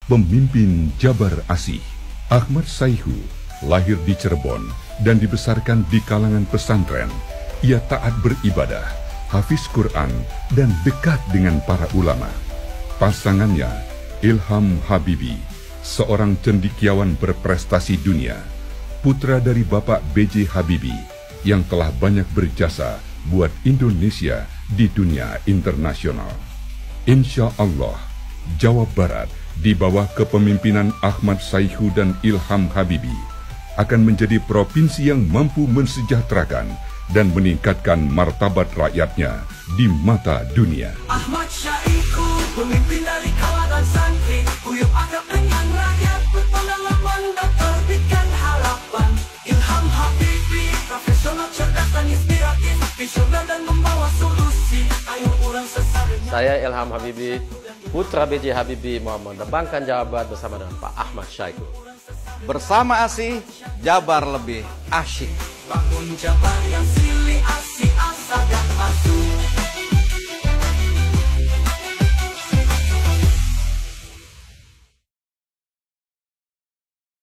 Pemimpin Jabar Asih, Ahmad Saihu, lahir di Cirebon dan dibesarkan di kalangan pesantren. Ia taat beribadah, hafiz Quran, dan dekat dengan para ulama. Pasangannya, Ilham Habibi, seorang cendekiawan berprestasi dunia, putra dari Bapak B.J. Habibie yang telah banyak berjasa buat Indonesia di dunia internasional. Insya Allah, Jawa Barat di bawah kepemimpinan Ahmad Saihu dan Ilham Habibi akan menjadi provinsi yang mampu mensejahterakan dan meningkatkan martabat rakyatnya di mata dunia. Ahmad Saihu, pemimpin dari kalangan santri, guyup akrab dengan rakyat, berpengalaman dan terbitkan harapan. Ilham Habibi, profesional, cerdas dan inspiratif, visioner dan membawa solusi. Ayo orang sesarnya. Saya Ilham Habibi, putra B.J. Habibie, mau menerbangkan Jawa Barat bersama dengan Pak Ahmad Saihu. Bersama Asih, Jabar lebih asyik. Bangun Jabar yang siap.